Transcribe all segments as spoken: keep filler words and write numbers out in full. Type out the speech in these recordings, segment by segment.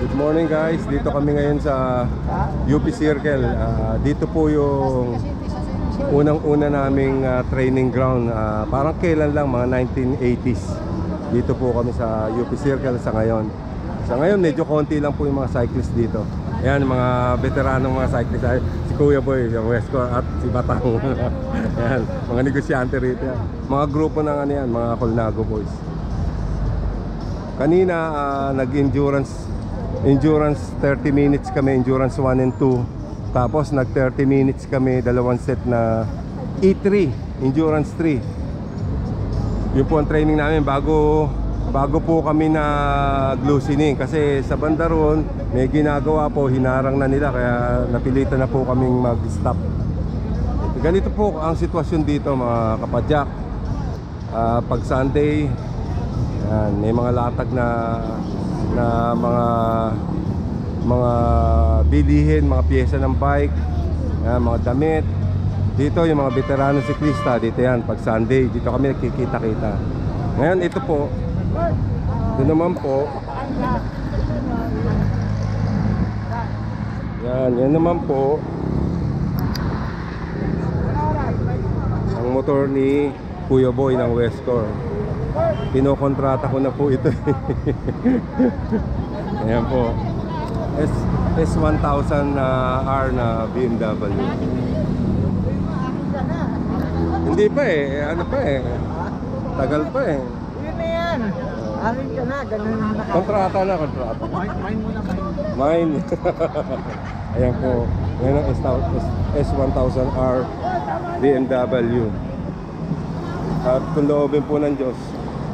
Good morning guys, dito kami ngayon sa U P Circle. uh, Dito po yung unang-una naming uh, training ground. uh, Parang kailan lang, mga nineteen eighties. Dito po kami sa U P Circle sa ngayon. Sa ngayon medyo konti lang po yung mga cyclists dito. Ayan, mga veteranong mga cyclists. Ay, si Kuya Boy, yung Westcore at si Batang. Ayan, mga negosyante rito yan. Mga grupo ng ano yan, mga Colnago boys. Kanina uh, nag-endurance Endurance thirty minutes kami, endurance one and two. Tapos nag thirty minutes kami, dalawang set na E three, endurance three. Yun po ang training namin bago bago po kami na glucining. Kasi sa banda roon may ginagawa po, hinarang na nila, kaya napilitan na po kaming mag-stop. Ganito po ang sitwasyon dito mga kapadyak. uh, Pag Sunday, yan, may mga latag na na mga mga bilihin, mga piyesa ng bike, yan, mga damit. Dito yung mga veterano siklista, dito yan pag Sunday, dito kami nakikita-kita. Ngayon ito po, ito naman po, yan, yan naman po ang motor ni Kuya Boy ng Westcore. Pinokontrata ko na po ito. Ayan po, S, S one thousand uh, R na B M W. Hindi pa eh, ano pa eh, tagal pa eh. Yun na yan. Akin ka na, ganun na naka... Kontrata na, kontrata. Mine muna, mine. Mine. Ayan po, yan ang S one thousand R B M W. At kung loobin po ng Diyos,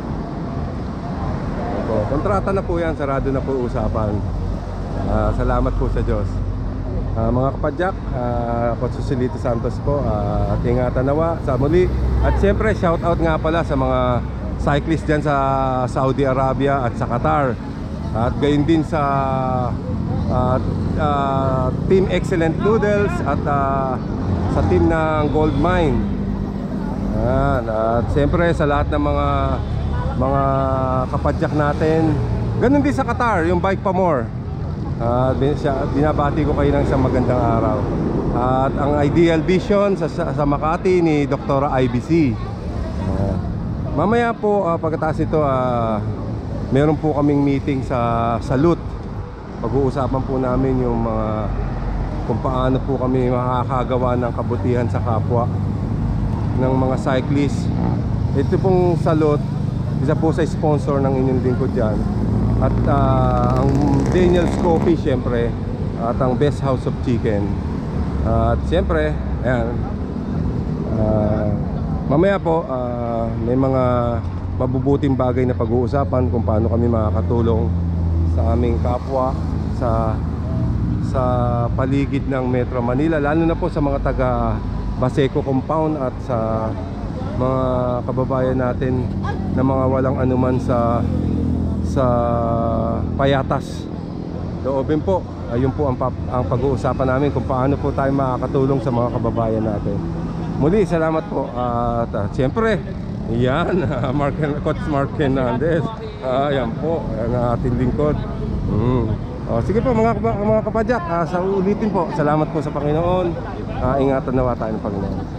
kontrata na po yan, sarado na po usapan. uh, Salamat po sa Diyos. uh, Mga kapadyak, uh, ako si Silito Santos po, uh, at ingatan nawa sa muli. At siyempre shout out nga pala sa mga cyclist dyan sa Saudi Arabia at sa Qatar. At gayon din sa uh, uh, Team Excellent Noodles at uh, sa team ng Gold Mine. Yan. At siyempre sa lahat ng mga mga kapadyak natin, ganun din sa Qatar, yung Bike Pa More. uh, Binabati ko kayo ng isang magandang araw. At ang Ideal Vision sa, sa, sa Makati ni Doktora I B C. uh, Mamaya po, uh, pagkatapos ito, uh, meron po kaming meeting sa Salute. Pag-uusapan po namin yung mga kung paano po kami makakagawa ng kabutihan sa kapwa ng mga cyclists. Ito pong Salute, isa po sa sponsor ng inyong lingkod dyan. At uh, ang Daniel's Coffee syempre, at ang Best House of Chicken. uh, At syempre, ayan, uh, mamaya po uh, may mga mabubuting bagay na pag-uusapan kung paano kami makakatulong sa aming kapwa sa sa paligid ng Metro Manila, lalo na po sa mga taga Baseco Compound at sa mga kababayan natin na mga walang anuman sa sa Payatas. Loobin po, ayun po ang, ang pag-uusapan namin kung paano po tayo makakatulong sa mga kababayan natin. Muli, salamat po. At uh, siyempre, yan, uh, Mark, Coach Mark Hernandez. Uh, yan po, ang ating lingkod. mm. uh, Sige po mga, mga kapadyak, uh, sa ulitin po, salamat po sa Panginoon. uh, Ingatan nawa tayo ng Panginoon.